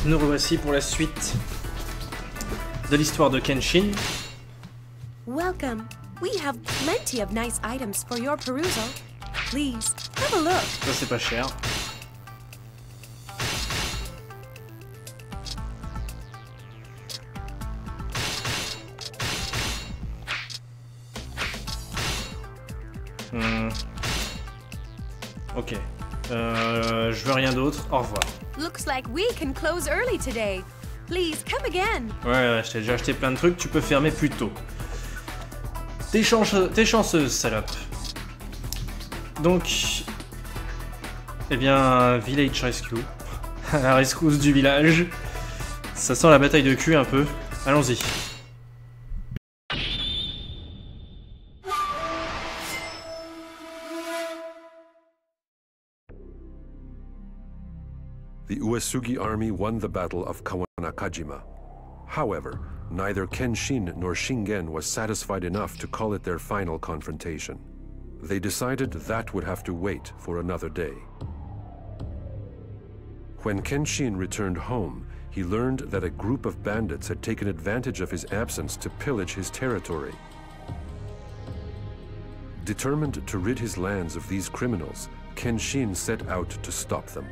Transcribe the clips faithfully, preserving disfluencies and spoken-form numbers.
nous revoici pour la suite de l'histoire de Kenshin. Welcome. We have plenty of nice items for your perusal. Please, have a look. Ça c'est pas cher. Hmm. Ok. Euh, je veux rien d'autre. Au revoir. Looks like we can close early today. Please come again. Ouais, ouais, je t'ai déjà acheté plein de trucs, tu peux fermer plus tôt. T'es chanceuse, t'es chanceuse, salope. Donc, eh bien, Village Rescue. La rescousse du village. Ça sent la bataille de cul un peu. Allons-y. The Uesugi army won the Battle of Kawanakajima. However, neither Kenshin nor Shingen was satisfied enough to call it their final confrontation. They decided that would have to wait for another day. When Kenshin returned home, he learned that a group of bandits had taken advantage of his absence to pillage his territory. Determined to rid his lands of these criminals, Kenshin set out to stop them.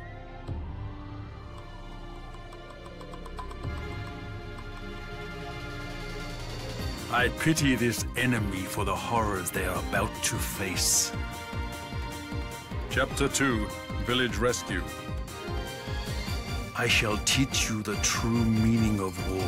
I pity this enemy for the horrors they are about to face. Chapter two, Village Rescue. I shall teach you the true meaning of war.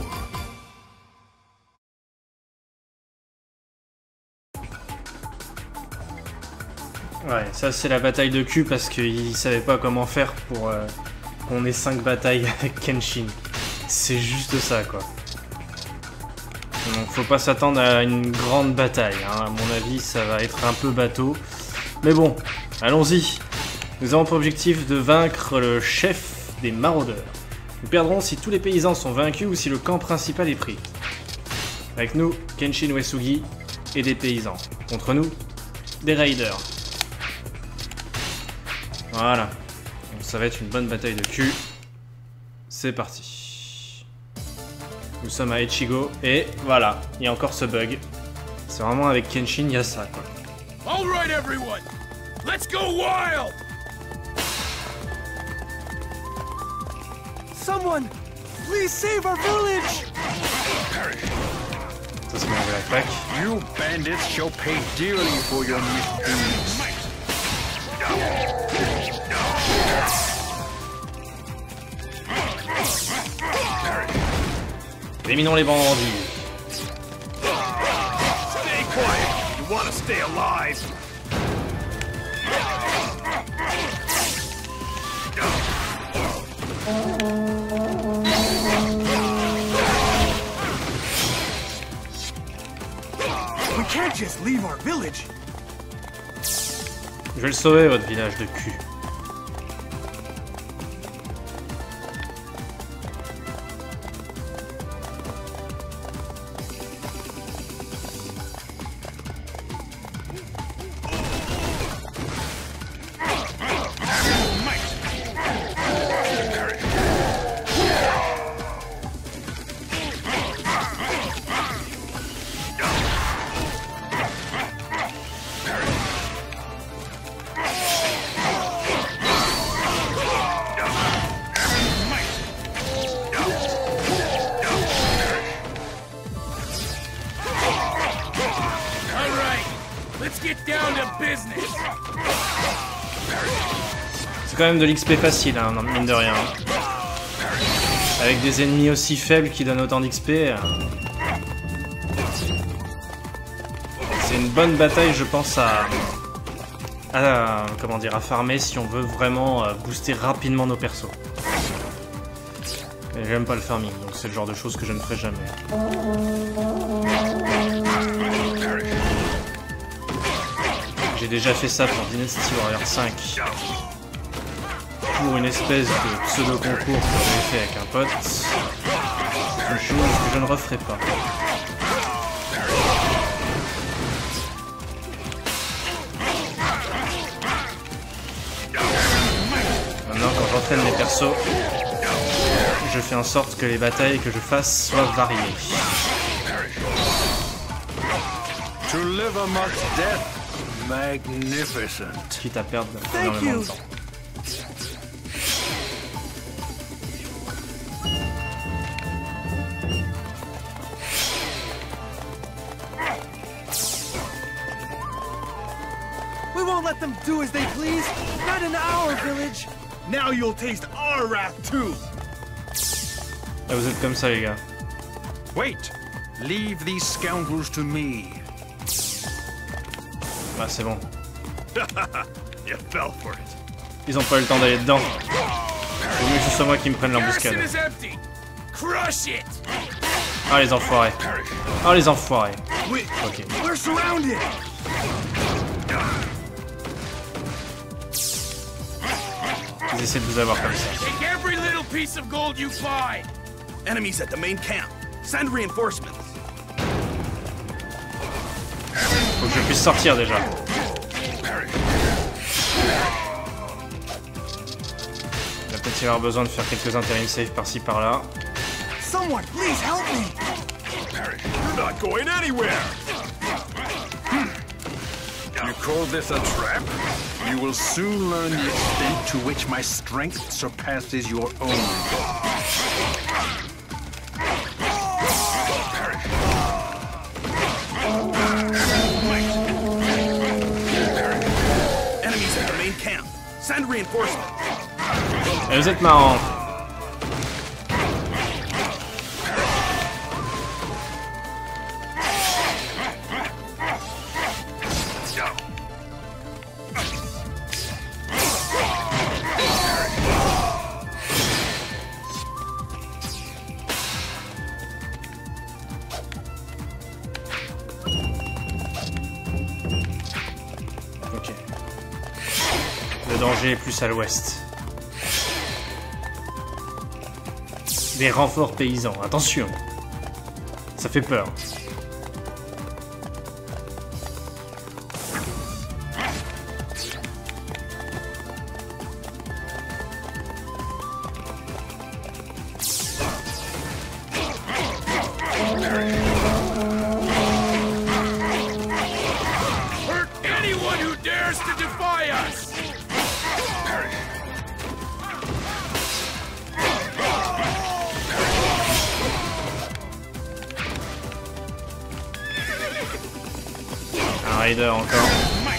Ouais, ça c'est la bataille de cul parce qu'il savait pas comment faire pour euh, qu'on ait cinq batailles avec Kenshin. C'est juste ça quoi. Donc faut pas s'attendre à une grande bataille, hein. À mon avis ça va être un peu bateau. Mais bon, allons-y. Nous avons pour objectif de vaincre le chef des maraudeurs. Nous perdrons si tous les paysans sont vaincus ou si le camp principal est pris. Avec nous, Kenshin Uesugi et des paysans. Contre nous, des raiders. Voilà. Donc ça va être une bonne bataille de cul. C'est parti. Nous sommes à Echigo et voilà, il y a encore ce bug. C'est vraiment avec Kenshin, il y a ça quoi. All right, everyone, let's go wild. Someone, please save our village. Ça c'est mon attaque. You bandits shall pay dearly for your misdeeds. Éliminons les bandits. Stay quiet. You want to stay alive. We can't just leave our village. Je vais le sauver votre village de cul. C'est quand même de l'X P facile, hein, mine de rien. Avec des ennemis aussi faibles qui donnent autant d'X P. C'est une bonne bataille, je pense, à, à, comment dire, à farmer si on veut vraiment booster rapidement nos persos. Et j'aime pas le farming, donc c'est le genre de choses que je ne ferai jamais. J'ai déjà fait ça pour Dynasty Warrior cinq. Pour une espèce de pseudo-concours que j'avais fait avec un pote. Une chose que je ne referai pas. Maintenant, quand j'entraîne mes persos, je je fais en sorte que les batailles que je fasse soient variées. To live amongst death, magnificent. Quitte à perdre énormément de temps. We won't let them do as they please. Not in our village. Now you'll taste our wrath too. Ah, vous êtes comme ça, les gars. Wait! Leave these scoundrels to me. Ah, c'est bon. You fell for it. Ils ont pas eu le temps d'aller dedans. Vaut mieux que ce soit moi qui me prenne l'embuscade. Garrison is empty. Crush it. Ah, les enfoirés. Ah, les enfoirés. We, Ok. we're surrounded. Ils essaient de vous avoir comme ça. Take every little piece of gold you find. Enemies at the main camp. Send reinforcements. Faut que je puisse sortir déjà. Il va peut-être y avoir besoin de faire quelques intérim saves par-ci par-là. Someone, please help me. You're not going anywhere. You call this a trap? You will soon learn the extent to which my strength surpasses your own. Enemies at the main camp. Send reinforcements. Et vous êtes marrants. Ok. Le danger est plus à l'ouest. Des renforts paysans, attention. Ça fait peur. Hurt anyone who dares to defy us. Un raider encore.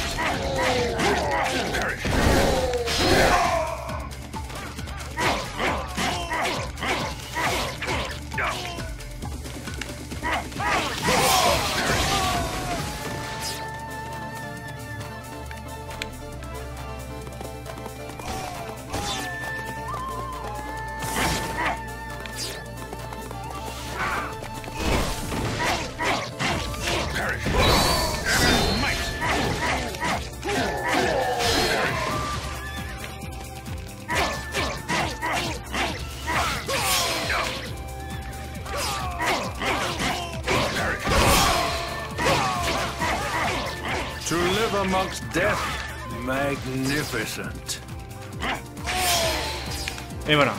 To live amongst death, magnificent. Et voilà.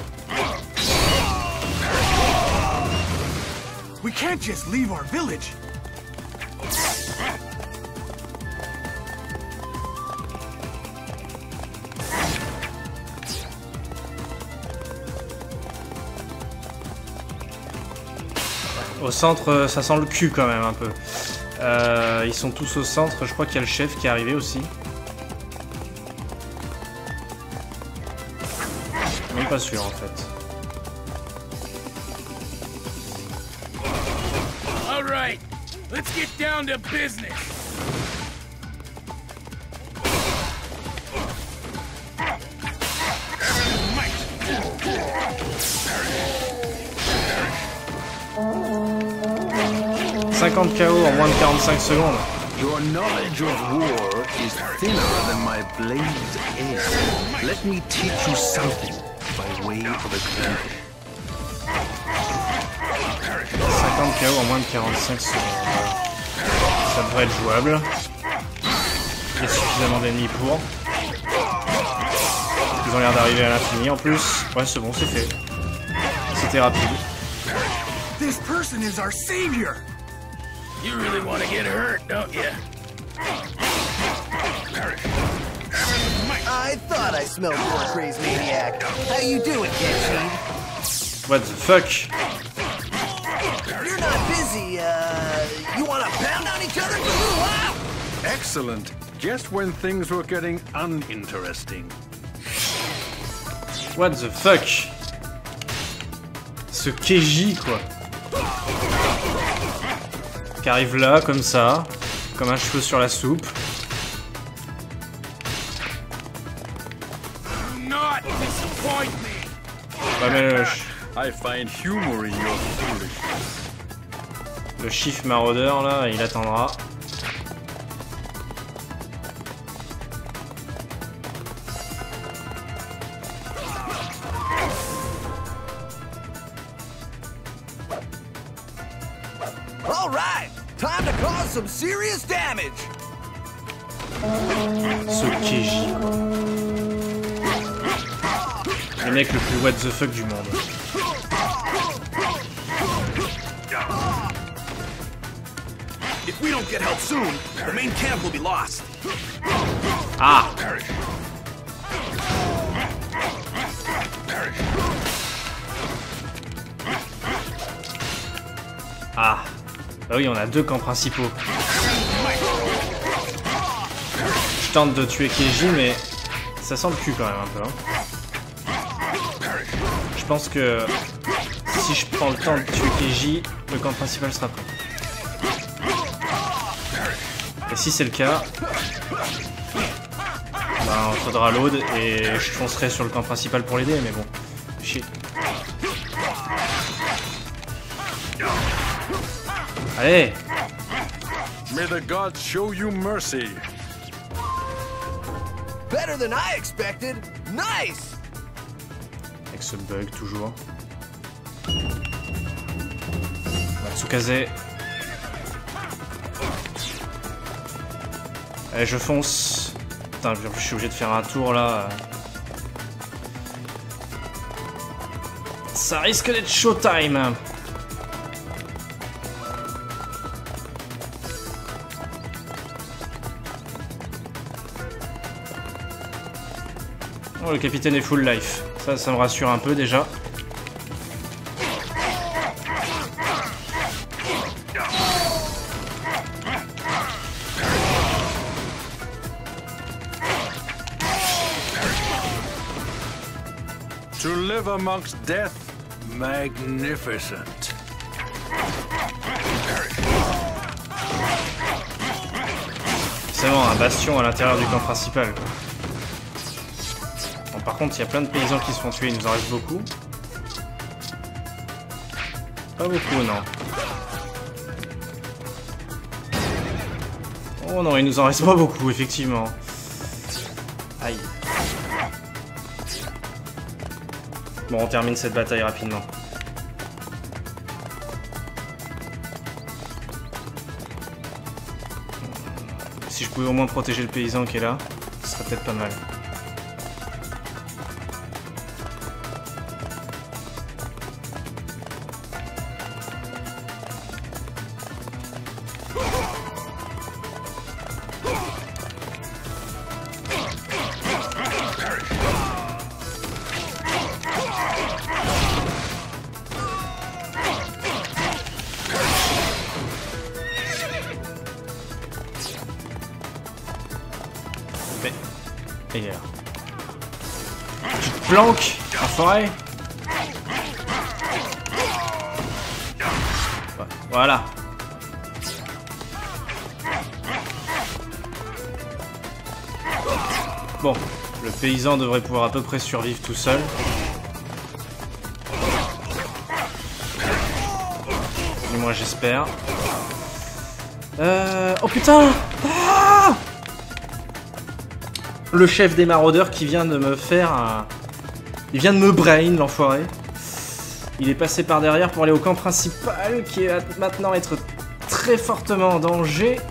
We can't just leave our village. Au centre, ça sent le cul quand même un peu. Euh, ils sont tous au centre, je crois qu'il y a le chef qui est arrivé aussi. Même pas sûr en fait. All right, let's get down to business. cinquante K O en moins de quarante-cinq secondes. Your knowledge of war is thinner than my blade's edge. Let me teach you something by way of example. cinquante K O en moins de quarante-cinq secondes. Ça devrait être jouable. Il y a suffisamment d'ennemis pour. Ils ont l'air d'arriver à l'infini en plus. Ouais, c'est bon, c'est fait. C'était rapide. This person is our savior. You really want to get hurt, don't you? I thought I smelled more crazed maniac. How you doing, Genshin? What the fuck? You're not busy, uh... You wanna pound on each other for a little while? Excellent. Just when things were getting uninteresting. What the fuck? Ce Keiji, quoi. Qui arrive là, comme ça, comme un cheveu sur la soupe. Not disappoint me. Ouais, mais le, I find humor in your foolishness. le chiffre maraudeur, là, il attendra. All right, time to cause some serious damage. Ce Keiji. Le mec le plus what the fuck du monde. If we don't get help soon, the main camp will be lost. Ah! Ah! Bah oui, on a deux camps principaux. Je tente de tuer Keiji, mais ça sent le cul quand même un peu. Hein. Je pense que si je prends le temps de tuer Keiji, le camp principal sera prêt. Et si c'est le cas, ben, il faudra load et je foncerai sur le camp principal pour l'aider, mais bon, chier. Allez! May the gods show you mercy. Better than I expected. Nice! Avec ce bug toujours. Matsukaze. Allez, je fonce. Putain, je suis obligé de faire un tour là. Ça risque d'être showtime. Oh, le capitaine est full life. Ça, ça me rassure un peu déjà. To live amongst death, magnificent. C'est vraiment un bastion à l'intérieur du camp principal. Quoi. Bon, par contre, il y a plein de paysans qui se font tuer, il nous en reste beaucoup. Pas beaucoup, non. Oh non, il nous en reste pas beaucoup, effectivement. Aïe. Bon, on termine cette bataille rapidement. Si je pouvais au moins protéger le paysan qui est là, ce serait peut-être pas mal. Mais... Et alors? Tu te planques, enfoiré? Voilà. Bon, le paysan devrait pouvoir à peu près survivre tout seul. Du moins j'espère. Euh... Oh putain! Ah! Le chef des maraudeurs qui vient de me faire un... Il vient de me brain, l'enfoiré. Il est passé par derrière pour aller au camp principal, qui va maintenant être très fortement en danger.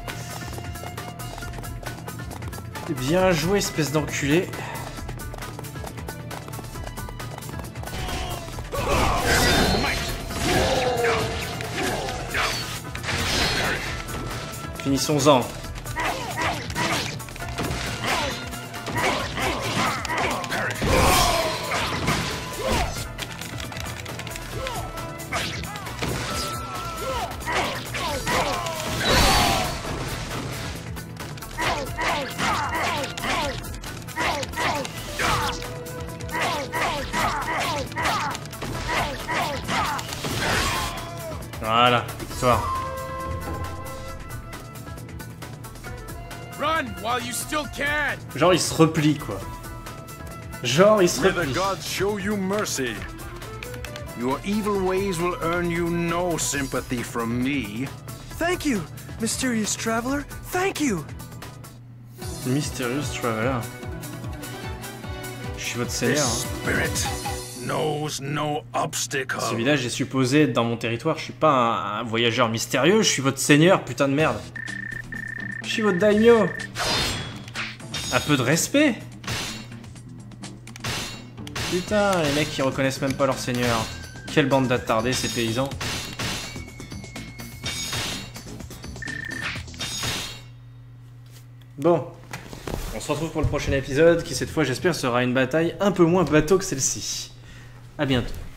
Bien joué, espèce d'enculé. Finissons-en. Voilà, victoire. Run while you still can. Genre il se replie quoi. Genre il se May the replie. gods show you mercy. Your evil ways will earn you no sympathy from me. Thank you, mysterious traveler. Thank you. Mysterious Traveler. Je suis votre seigneur. This Hein. spirit knows no obstacle. Ce village est supposé être dans mon territoire. Je suis pas un, un voyageur mystérieux. Je suis votre seigneur, putain de merde. Je suis votre daimyo. Un peu de respect. Putain, les mecs qui reconnaissent même pas leur seigneur. Quelle bande d'attardés ces paysans. Bon, on se retrouve pour le prochain épisode qui cette fois j'espère sera une bataille un peu moins bateau que celle-ci. À bientôt.